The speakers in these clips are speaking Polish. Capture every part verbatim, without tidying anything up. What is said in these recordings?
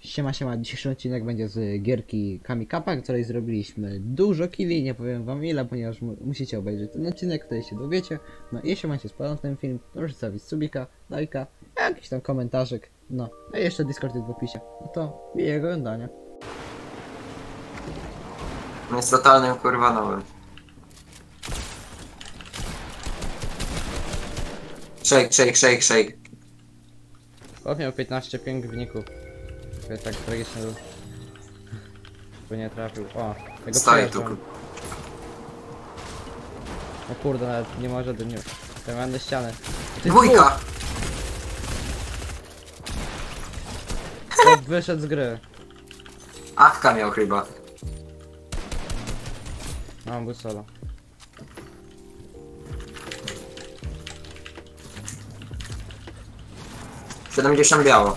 Siema, siema, dzisiejszy odcinek będzie z gierki Kamikapa, której zrobiliśmy dużo killi, nie powiem wam ile, ponieważ mu musicie obejrzeć ten odcinek, wtedy się dowiecie. No i jeśli macie spodobał ten film, proszę zostawić subika, lajka, jakiś tam komentarzyk, no, a jeszcze Discord jest w opisie. No to miłego oglądania. Jest totalnym kurwa nowym. Shake, shake, shake, shake. Chłop miał piętnaście pingwiników. Tak tragicznie był. Bo nie trafił. O, tego Stoi tu. O kurde, nawet nie może do nie. Te ściany. Ty Dwójka! Chłop wyszedł z gry. Awka miał chyba. No, on był solo. siedemdziesiąt biało.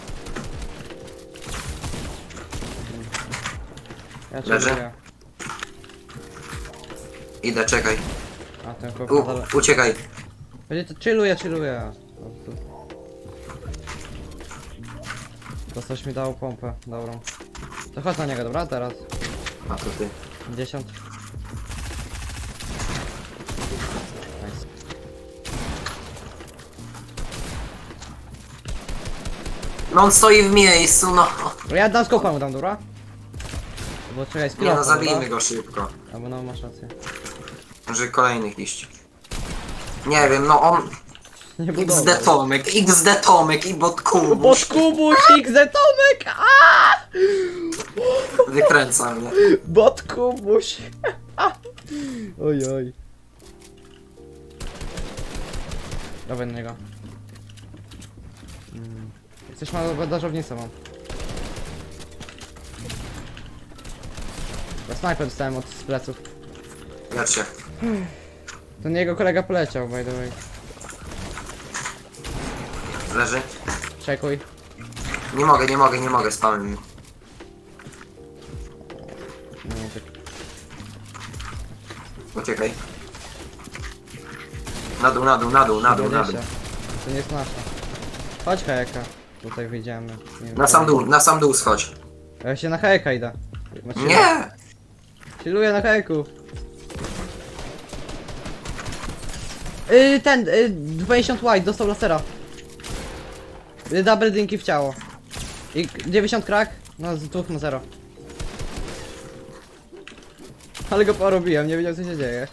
Ja Leży? lubię. Idę, czekaj. A ten chłop U, nadal... uciekaj. Będzie to chilluję, chilluję. To coś mi dało pompę, dobrą. To chodź na niego, dobra? Teraz. A to ty. dziesięć. Nice. No on stoi w miejscu, no. Ja dam skopa mu dam, dobra? Bo czekaj, Nie skilla. no, zabijmy go szybko. Albo no, masz rację. Może kolejnych iść. Nie wiem, no on... Nie X D Tomek, X D Tomek i bot kubuś. Bot Kubuś, X D Tomek! Aaaa! Wykręca mnie. Bot Kubuś! Oj, oj. Dawaj na niego. Hmm. Coś ma bandażownicę mam. Ja snajper dostałem od z pleców. Ja cię. Ten jego kolega poleciał, by the way. Leży. Czekuj. Nie mogę, nie mogę, nie mogę, spałem mi. No, tak. Uciekaj. Na dół, na dół, na dół, na dół, na dół. To nie jest nasza. Chodź hejka. Tutaj wyjdziemy. Nie Na sam dół, na sam dół schodź. Ja się na hejka idę. Znaczy, Nie! chilluję na hejku. Yy, ten, yy, dwadzieścia white, dostał lasera. Yy, double dinki w ciało. I dziewięćdziesiąt crack, no z dwóch ma zero. Ale go porobiłem, nie wiedział co się dzieje.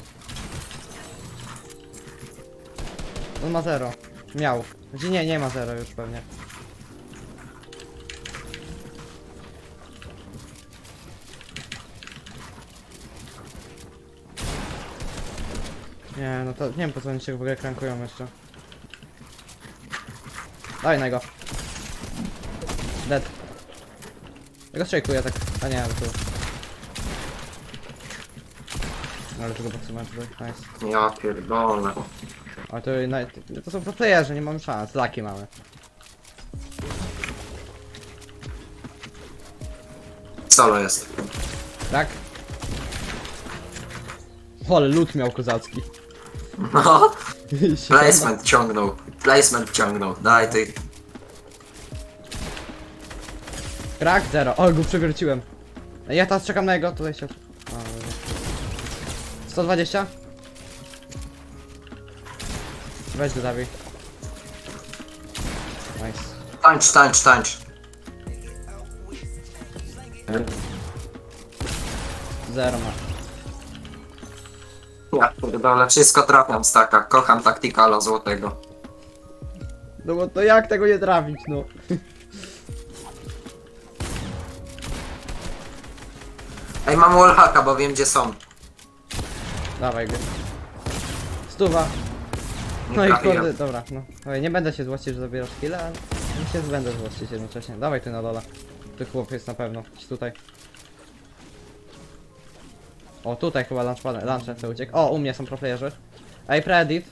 On ma zero. Miał. Znaczy nie, nie ma zero już pewnie. Nie, no to nie wiem po co oni się w ogóle krankują jeszcze. Daj na go. Dead. Ja go strajkuję tak. A nie, ale tu. Ale tego potrzymałem tutaj. Nice. Ja pierdolę. Ale to, to są pro playerzy, nie mam szans. Laki mamy. Solo jest. Tak? Ale lód miał kozacki. No. Placement ciągnął. Placement ciągnął. Daj ty. Crack zero. O, go przewróciłem. Ja teraz czekam na jego, tutaj się... sto dwadzieścia? Weź go zabij. Nice. Tańcz, tańcz, tańcz. Zero ma. Ja pierdolę, wszystko trafiam z taka. Kocham taktykala złotego. No bo to jak tego nie trafić, no? Ej, mam wallhacka, bo wiem gdzie są. Dawaj go. Stuwa. Nie No i trafiłem. kurde, dobra, no. Oj, nie będę się złościć, że zabierasz chwilę, ale się będę złościć jednocześnie. Dawaj ty na dole. Ty chłop jest na pewno. Gdzieś tutaj. O, tutaj chyba launchpad, launcher co uciekł. O, u mnie są proplayerzy. Ej, preedit.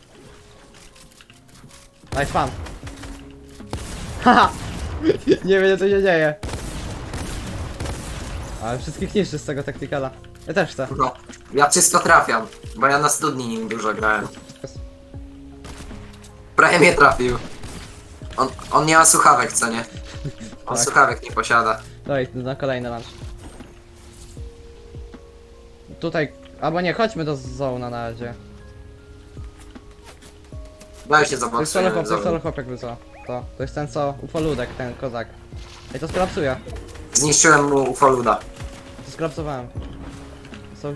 Daj spam. Haha! Nie wiem co się dzieje. Ale wszystkich niszczy z tego taktykala. Ja też chcę. No, ja wszystko trafiam, bo ja na studni nim dużo grałem. Prawie mnie trafił. On, on nie ma słuchawek, co nie? On Tak. słuchawek nie posiada. Daj, na kolejny lunch. Tutaj, albo nie, chodźmy do zona na razie. Daj się To jest zobaczyć. solechop, to jest solechop jakby co. To, to jest ten co, ufoludek, ten kozak. Ej, to skrapsuję. Zniszczyłem mu ufoluda. To skrapsowałem. Co?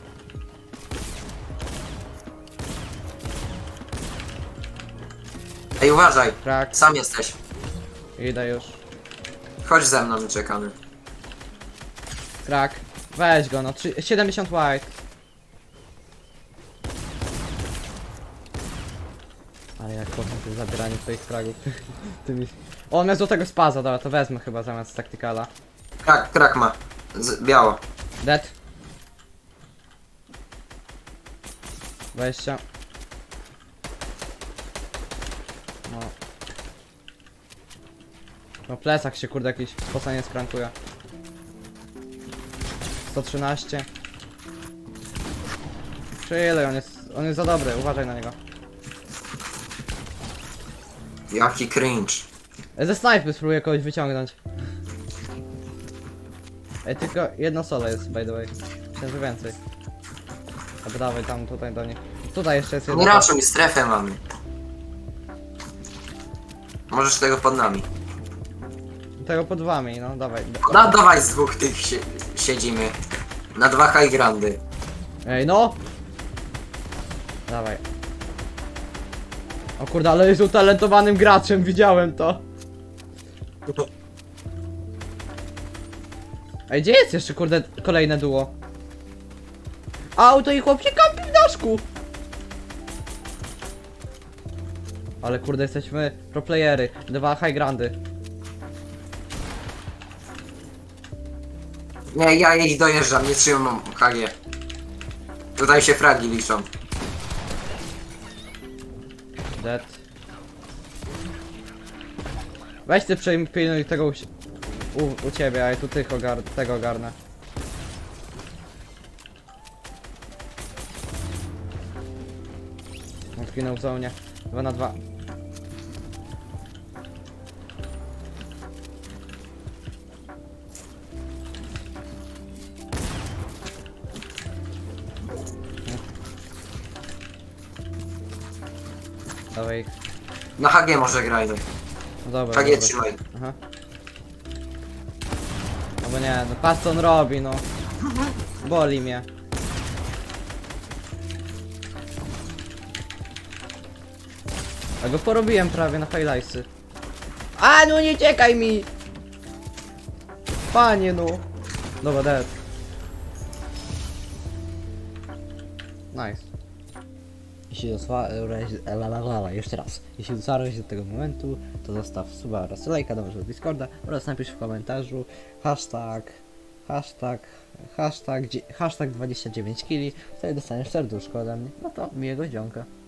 Ej, uważaj. Krak, Sam jesteś. idę już. Chodź ze mną, czekamy. Krak, weź go no, trzy, siedemdziesiąt white. Ale jak kocham tym zabieranie twoich fragów. Tymi... O, on miał złotego spaza, dobra, to wezmę chyba zamiast taktykala. Krak, krak ma. Z, biało. Dead. dwadzieścia. No. No plecak się kurde jakiś spocenie skrankuje. sto trzynaście. Czy on jest, on jest za dobry, uważaj na niego. Jaki cringe. E, Ze snajpy spróbuję kogoś wyciągnąć. Ej, tylko jedno solo jest by the way. Myślę, że więcej. Dobra, dawaj tam tutaj do nich. Tutaj jeszcze jest jedno. Nie raczą mi strefę mamy. Możesz tego pod nami. Tego pod wami, no dawaj. No dawaj z dwóch tych sie siedzimy. Na dwa high grandy. Ej, no! Dawaj. O kurde, ale jest utalentowanym graczem, widziałem to. Ej, gdzie jest jeszcze kurde kolejne duo? Auto i chłop się kampi w daszku! Ale kurde, jesteśmy pro playery. Dwa high grandy. Nie, ja ich dojeżdżam, nie trzymam H G. Tutaj się fragi liczą. Dead. Weź ty przejmuj tego u, u, u ciebie, a ja tu tych ogar tego ogarnę. On zginął w zonie. dwa na dwa. Dawaj ich. Na H G może grajmy. No dobra, H G dobra. trzymaj. Aha. No bo nie, no patrz co on robi, no. Boli mnie. Ja go porobiłem prawie na highlightsy. A no nie czekaj mi! Panie no. Dobra, dead. Nice. Jeśli dotrwałeś, jeszcze raz, jeśli dotarłeś do tego momentu, to zostaw suba oraz lajka, dołącz do Discorda oraz napisz w komentarzu hashtag, hashtag, hashtag, hashtag dwadzieścia dziewięć kili, wtedy dostaniesz serduszko ode mnie, no to miłego dzionka.